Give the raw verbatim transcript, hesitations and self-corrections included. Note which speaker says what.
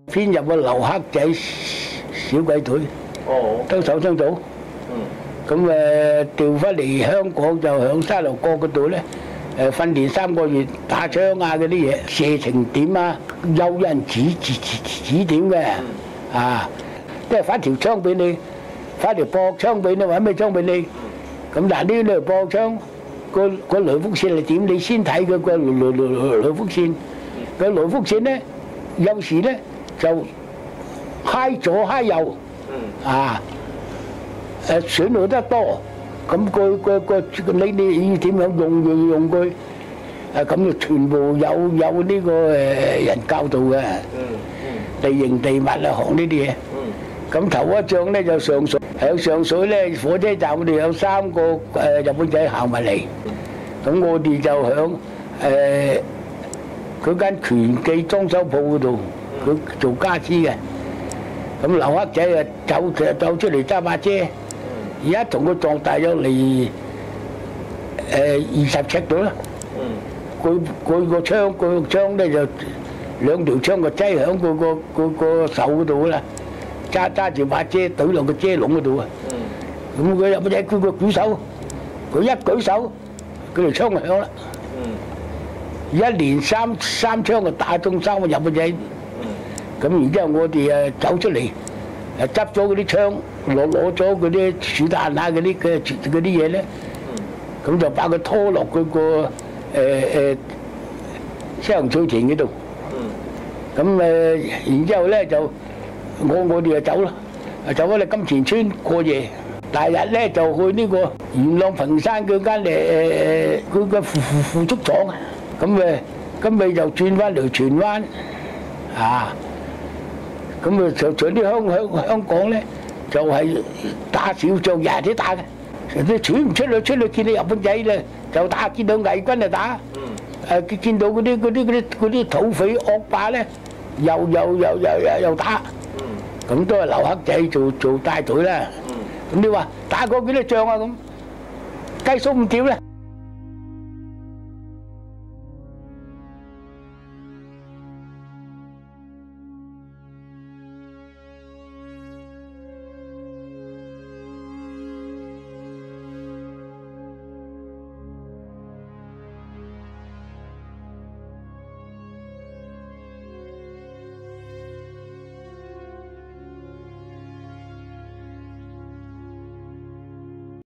Speaker 1: 編入個劉克仔小鬼隊，哦，都手槍組。嗯。咁誒調翻嚟香港就響沙頭角嗰度咧，誒訓練三個月打槍啊嗰啲嘢，射程點啊，有人指指指指點嘅，啊，即係發條槍俾你，發條駁槍俾你，或者咩槍俾你。咁嗱呢條駁槍個個來福線係點？你先睇佢個來來來來福線，個來福線咧有時咧就揩左揩右，啊誒損耗得多，咁個個個你你點樣用用用佢？誒咁就全部有有呢個誒人教導嘅，地形地物啊學呢啲嘢。咁頭一仗咧就上水，喺上水咧火車站我哋有三個誒日本仔行埋嚟，咁我哋就響誒嗰間拳記裝修鋪嗰度，佢做家私嘅。咁劉克仔啊走走出嚟揸把遮，而家同佢撞大約嚟誒二十尺度啦。佢佢個槍個槍咧就兩條槍個擠響佢個個個手嗰度啦。揸揸住把遮懟落個遮籠嗰度啊！咁佢入邊佢個舉手，佢一舉手，佢條槍就響啦。一連三三槍就打中三個入邊仔。咁然之後我哋誒走出嚟，誒執咗嗰啲槍，攞攞咗嗰啲子彈啊嗰啲嘅嗰啲嘢咧，咁就把佢拖落佢個誒誒雙水田嗰度。咁誒然之後咧就。我我哋就走啦，走咗嚟金錢村過夜。第日咧就去呢個元朗屏山嗰間誒誒嗰個腐腐腐竹廠啊。咁誒，咁咪就轉翻嚟荃灣啊。咁啊，就上啲香香香港咧，就係打小仗，日日都打嘅。你傳唔出去，出去見到日本仔咧就打，見到偽軍就打。誒，見見到嗰啲嗰啲嗰啲嗰啲土匪惡霸咧，又又又又又又打。咁都係劉克仔做做帶隊啦。咁你話打過幾多仗啊？咁計數唔掂咧。